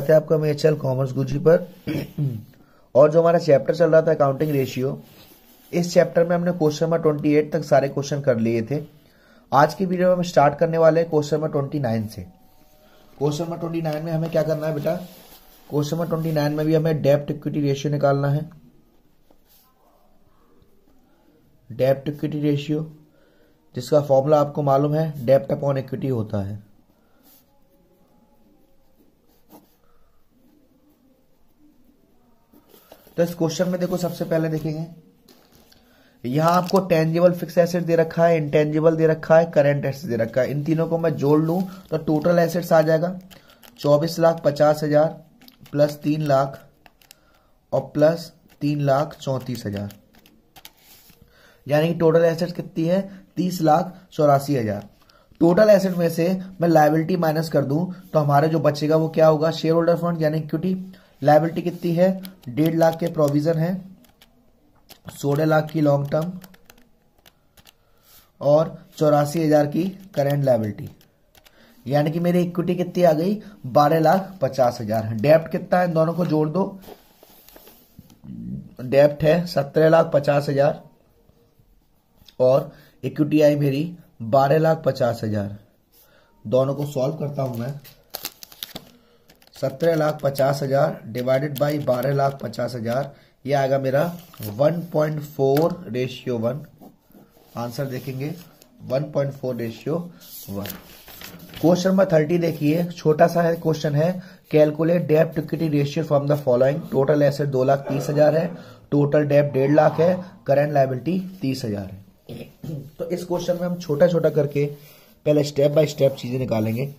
है आपका मेचल कॉमर्स गुरुजी पर। और जो हमारा चैप्टर चल रहा था अकाउंटिंग रेशियो, इस चैप्टर में हमने क्वेश्चन नंबर 28 तक सारे क्वेश्चन कर लिए थे। आज की वीडियो में हम स्टार्ट करने वाले हैं क्वेश्चन नंबर 29 से। क्वेश्चन नंबर 29 में हमें क्या करना है बेटा, क्वेश्चन नंबर 29 में भी हमें डेब्ट इक्विटी रेशियो निकालना है। डेब्ट इक्विटी रेशियो जिसका फॉर्मूला आपको मालूम है, डेब्ट अपॉन इक्विटी होता है। तो इस क्वेश्चन में देखो, सबसे पहले देखेंगे यहां आपको टेंजिबल फिक्स एसेट दे रखा है, इंटेंजिबल दे रखा है, करंट एसेट दे रखा है। इन तीनों को मैं जोड़ लूं तो टोटल एसेट्स आ जाएगा 24,50,000 प्लस 3 लाख और प्लस 3,34,000, यानी कि टोटल एसेट्स कितनी है 30,84,000। टोटल एसेट में से मैं लायबिलिटी माइनस कर दूं तो हमारे जो बचेगा वो क्या होगा, शेयर होल्डर फंड यानी इक्विटी। लायबिलिटी कितनी है, 1.5 लाख के प्रोविजन है, 16 लाख की लॉन्ग टर्म और 84,000 की करेंट लायबिलिटी, यानी कि मेरी इक्विटी कितनी आ गई 12,50,000। डेब्ट कितना है, इन दोनों को जोड़ दो। डेब्ट है 17,50,000 और इक्विटी आई मेरी 12,50,000। दोनों को सॉल्व करता हूं मैं। 17,50,000 डिवाइडेड बाई 12,50,000, यह आएगा मेरा 1.4:1। आंसर देखेंगे 1.4:1। क्वेश्चन नंबर 30 देखिए, छोटा सा है क्वेश्चन है। कैलकुलेट डेब्ट equity ratio from the following. Total asset 2,30,000 है, टोटल डेब्ट 1.5 लाख है, करंट लायबिलिटी 30,000 है। तो इस क्वेश्चन में हम छोटा छोटा करके पहले स्टेप बाय स्टेप चीजें निकालेंगे।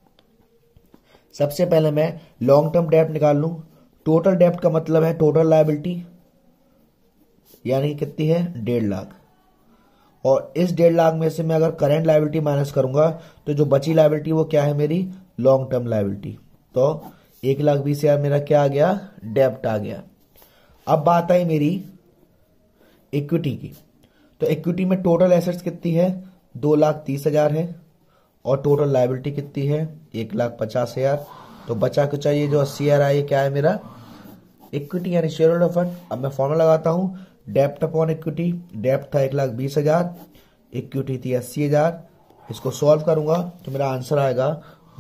सबसे पहले मैं लॉन्ग टर्म डेब्ट निकाल लूं। टोटल डेब्ट का मतलब है टोटल लायबिलिटी, यानी कि कितनी है 1.5 लाख। और इस 1.5 लाख में से मैं अगर करंट लायबिलिटी माइनस करूंगा तो जो बची लायबिलिटी वो क्या है मेरी लॉन्ग टर्म लायबिलिटी। तो 1,20,000 मेरा क्या आ गया, डेब्ट आ गया। अब बात आई मेरी इक्विटी की। तो इक्विटी में टोटल एसेट्स कितनी है 2,30,000 है और टोटल लायबिलिटी कितनी है 1,50,000। तो बचा कुछ चाहिए जो 80,000 है, ये क्या है मेरा इक्विटी यानी शेयर होल्डर फंड। अब मैं फॉर्मूला लगाता हूं, डेब्ट अपॉन इक्विटी। डेब्ट था 1,20,000, इक्विटी थी 80,000। इसको सॉल्व करूंगा तो मेरा आंसर आएगा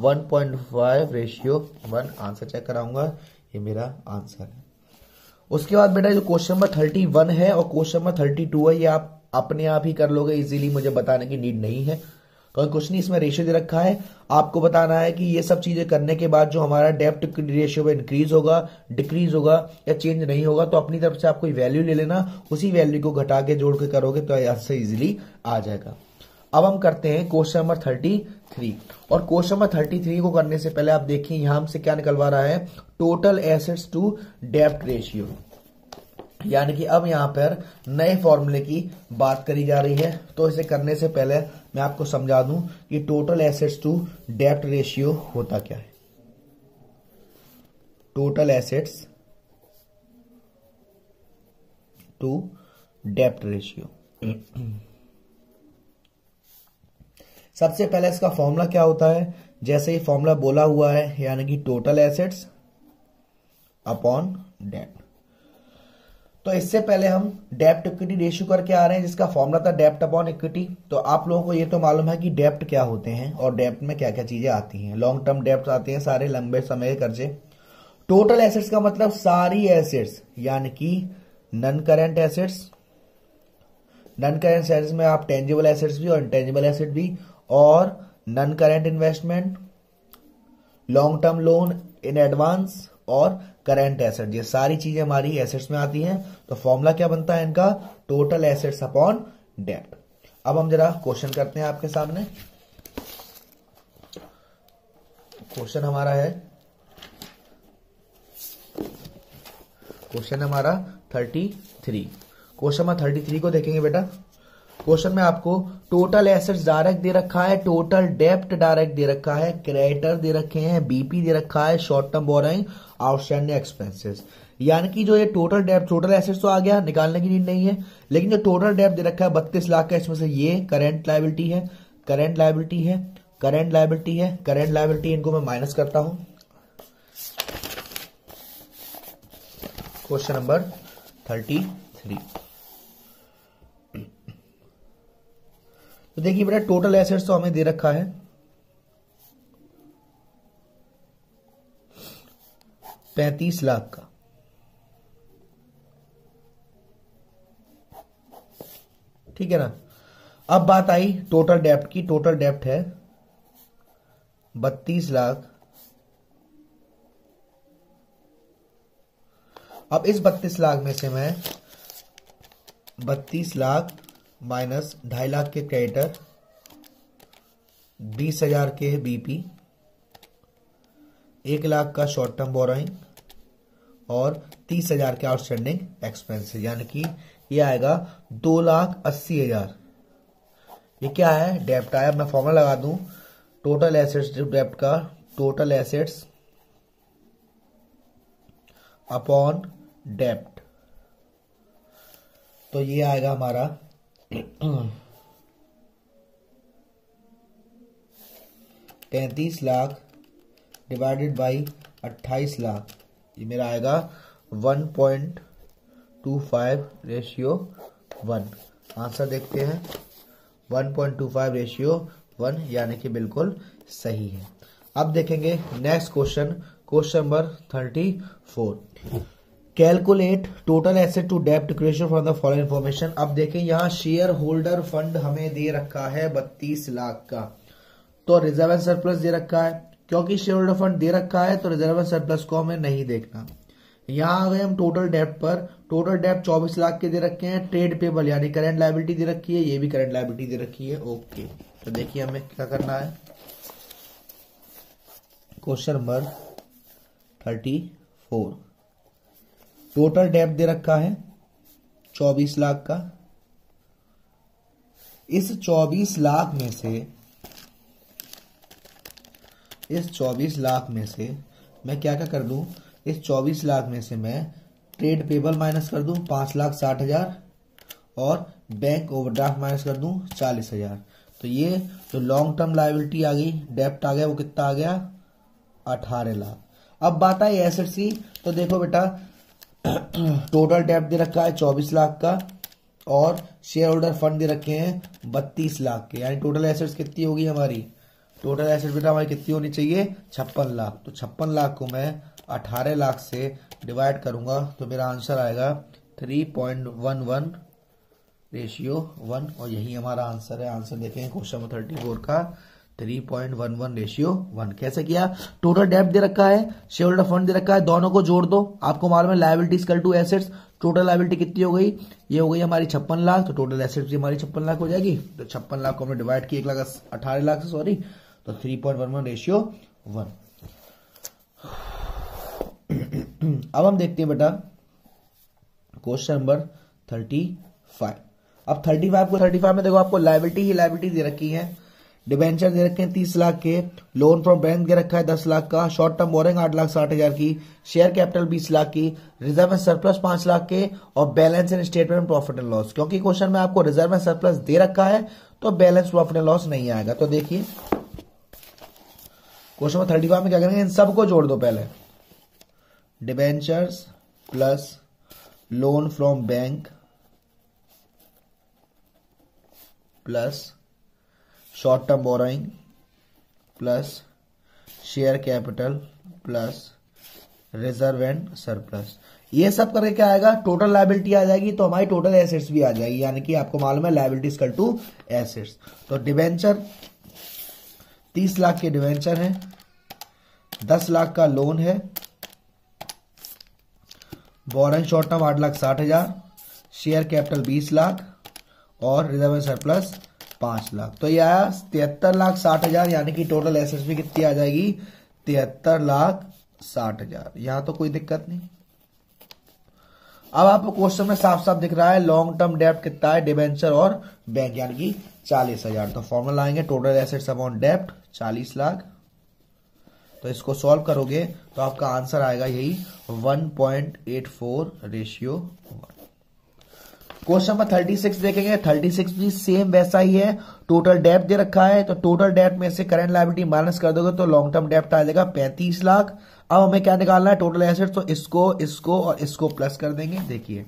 1.5:1। आंसर चेक कराऊंगा, ये मेरा आंसर है। उसके बाद बेटा जो क्वेश्चन नंबर 31 है और क्वेश्चन नंबर 32 है, ये आप अपने आप ही कर लोगे इजीली, मुझे बताने की नीड नहीं है। क्योंकि कुछ नहीं, इसमें रेशियो दे रखा है, आपको बताना है कि ये सब चीजें करने के बाद जो हमारा डेब्ट इक्विटी रेशियो में इंक्रीज होगा, डिक्रीज होगा या चेंज नहीं होगा, तो अपनी तरफ से आप कोई वैल्यू ले लेना, उसी वैल्यू को घटा के जोड़ के करोगे तो आंसर इजीली आ जाएगा। अब हम करते हैं क्वेश्चन नंबर 33। और क्वेश्चन नंबर 33 को करने से पहले आप देखिए यहां हमसे क्या निकलवा रहा है, टोटल एसेट्स टू डेब्ट रेशियो, यानी कि अब यहां पर नए फॉर्मूले की बात करी जा रही है। तो इसे करने से पहले मैं आपको समझा दूं कि टोटल एसेट्स टू डेब्ट रेशियो होता क्या है। टोटल एसेट्स टू डेब्ट रेशियो, सबसे पहले इसका फॉर्मूला क्या होता है, जैसे ही फॉर्मूला बोला हुआ है, यानी कि टोटल एसेट्स अपॉन डेब्ट। तो इससे पहले हम डेब्ट इक्विटी रेशियो करके आ रहे हैं, जिसका फॉर्मूला था डेब्ट अपॉन इक्विटी। तो आप लोगों को ये तो मालूम है कि डेब्ट क्या होते हैं और डेब्ट में क्या क्या चीजें आती हैं। लॉन्ग टर्म डेब्ट आते हैं, सारे लंबे समय के कर्जे। टोटल एसेट्स का मतलब सारी एसेट्स, यानी कि non current assets. Non current assets में आप टेंजिबल एसेट्स भी और इंटेंजिबल एसेट भी, और non current investment, long term loan in advance और करंट एसेट, ये सारी चीजें हमारी एसेट्स में आती हैं। तो फॉर्मूला क्या बनता है इनका, टोटल एसेट्स अपॉन डेब्ट। अब हम जरा क्वेश्चन करते हैं आपके सामने। क्वेश्चन हमारा है, क्वेश्चन हमारा 33। क्वेश्चन नंबर 33 को देखेंगे बेटा। क्वेश्चन में आपको टोटल एसेट्स डायरेक्ट दे रखा है, टोटल डेब्ट डायरेक्ट दे रखा है, क्रेडिटर दे रखे हैं, बीपी दे रखा है, short term borrowing, outstanding expenses. यानी कि जो ये टोटल डेब्ट, टोटल एसेट्स तो आ गया, निकालने की नीड नहीं है, लेकिन जो टोटल डेब्ट दे रखा है 32 लाख का, इसमें से ये करंट लायबिलिटी है, करंट लायबिलिटी है, करंट लायबिलिटी है, करंट लायबिलिटी, इनको मैं माइनस करता हूं। Question number 33। तो देखिए बेटा टोटल एसेट्स तो हमें दे रखा है 35 लाख का। ठीक है ना। अब बात आई टोटल डेप्ट की। टोटल डेप्ट है 32 लाख। अब इस 32 लाख में से मैं 32 लाख माइनस 2.5 लाख के क्रेडिटर, 20,000 के बीपी, 1 लाख का शॉर्ट टर्म बोरोइंग और 30,000 के आउटस्टैंडिंग एक्सपेंसेस, यानी कि ये आएगा 2,80,000। ये क्या है? डेप्ट आया। मैं फॉर्मूला लगा दूं टोटल एसेट्स डेप्ट का, टोटल एसेट्स अपॉन डेप्ट। तो ये आएगा हमारा 33 लाख डिवाइडेड बाई 28 लाख, ये मेरा आएगा 1.25/1। आंसर देखते हैं 1.25/1, यानी कि बिल्कुल सही है। अब देखेंगे next question, question number 34। Calculate total asset to डेप्ट equation from the following information. अब देखें यहां शेयर होल्डर फंड हमें दे रखा है 32 लाख का, तो रिजर्व एंड सरप्लस दे रखा है। क्योंकि शेयर होल्डर फंड दे रखा है तो रिजर्व एंड सरप्लस को हमें नहीं देखना। यहां आ गए हम टोटल डेप्ट पर। टोटल डेप्ट 24 लाख के दे रखे हैं। ट्रेड पेबल यानी करंट लायबिलिटी दे रखी है, ये भी करंट लायबिलिटी दे रखी है। ओके, तो देखिए हमें क्या करना है। Question number 34। टोटल डेप्ट दे रखा है 24 लाख का। इस 24 लाख में से मैं क्या क्या कर दूं? इस 24 लाख में से मैं ट्रेड पेबल माइनस कर दूं 5,60,000 और बैंक ओवरड्राफ्ट माइनस कर दूं 40,000। तो ये जो लॉन्ग टर्म लायबिलिटी आ गई, डेप्ट आ गया, वो कितना आ गया? 18 लाख। अब बात आई एसेट्स की। तो देखो बेटा टोटल डेप्ट दे रखा है 24 लाख का और शेयर होल्डर फंड दे रखे हैं 32 लाख के, यानी टोटल एसेट्स कितनी होगी हमारी? टोटल एसेट्स बेटा हमारी कितनी होनी चाहिए? 56 लाख। तो 56 लाख को मैं 18 लाख से डिवाइड करूंगा तो मेरा आंसर आएगा 3.11/1, और यही हमारा आंसर है। आंसर देखेंगे क्वेश्चन नंबर 34 का 3.11/1। कैसे किया? टोटल डेप्ट दे रखा है, शेयर होल्डर फंड दे रखा है, दोनों को जोड़ दो। आपको मालूम है liability equal to assets. Total liability कितनी हो गई? ये हो गई हमारी 56 लाख। तो टोटल एसेट्स भी हमारी 56 लाख हो जाएगी। तो 56 लाख को हमने डिवाइड किया 18 लाख से, सॉरी, तो 3.11/1। अब हम देखते हैं बेटा क्वेश्चन नंबर 35। अब 35 में देखो आपको लायबिलिटी ही लायबिलिटी दे रखी है। डिबेंचर दे रखे हैं 30 लाख के, लोन फ्रॉम बैंक दे रखा है 10 लाख का, शॉर्ट टर्म बोरिंग 8,60,000 की, शेयर कैपिटल 20 लाख की, रिजर्व एंड सरप्लस 5 लाख के, और balance in statement profit and loss. क्योंकि क्वेश्चन में आपको रिजर्व एंड सरप्लस दे रखा है तो बैलेंस प्रॉफिट एंड लॉस नहीं आएगा। तो देखिए क्वेश्चन नंबर 35 में क्या करेंगे? इन सबको जोड़ दो पहले। Debentures plus loan from bank plus short term borrowing plus share capital plus reserve and surplus, ये सब करके क्या आएगा? टोटल लायबिलिटी आ जाएगी। तो हमारी टोटल एसेट्स भी आ जाएगी, यानी कि आपको मालूम है लायबिलिटी इक्वल टू एसेट्स। तो डिबेंचर 30 लाख के डिबेंचर है, 10 लाख का लोन है, borrowing short term 8,60,000, share capital 20 lakh और रिजर्व एंड सरप्लस 5 लाख। तो यह आया 73,60,000, यानी कि टोटल एसेट्स भी कितनी आ जाएगी? 73,60,000। यहां तो कोई दिक्कत नहीं। अब आपको क्वेश्चन में साफ साफ दिख रहा है लॉन्ग टर्म डेप्ट कितना है, डिबेंचर और बैंक, यानी कि 40,000। तो फॉर्मूला आएंगे टोटल एसेट्स अपॉन डेप्ट 40 लाख। तो इसको सॉल्व करोगे तो आपका आंसर आएगा यही 1.84/1। क्वेश्चन नंबर 36 देखेंगे। 36 भी सेम वैसा ही है, टोटल डेब्ट दे रखा है, तो टोटल डेब्ट में से करंट लायबिलिटी माइनस कर दोगे तो लॉन्ग टर्म डेब्ट आ जाएगा 35 लाख। अब हमें क्या निकालना है, टोटल एसेट, तो इसको और इसको प्लस कर देंगे। देखिए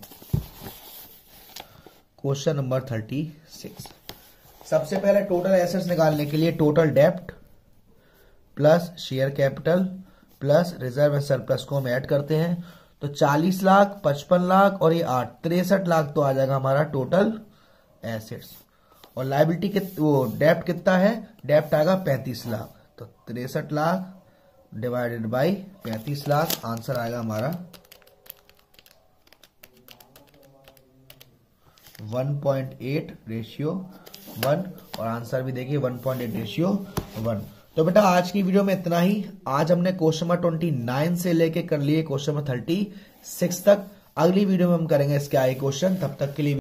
क्वेश्चन नंबर 36, सबसे पहले टोटल एसेट्स निकालने के लिए टोटल डेब्ट plus share capital plus reserve and surplus को हम ऐड करते हैं, तो 40 लाख, 55 लाख और ये 8, 63 लाख तो आ जाएगा हमारा टोटल एसेट्स। और लायबिलिटी वो डेब्ट कितना है, डेब्ट आएगा 35 लाख, तो 63 lakh divided by 35 lakh, answer आएगा हमारा 1.8:1 और आंसर भी देखिए 1.8:1। तो बेटा आज की वीडियो में इतना ही। आज हमने क्वेश्चन नंबर 29 से लेके कर लिए क्वेश्चन नंबर 36 तक। अगली वीडियो में हम करेंगे इसके आगे क्वेश्चन, तब तक के लिए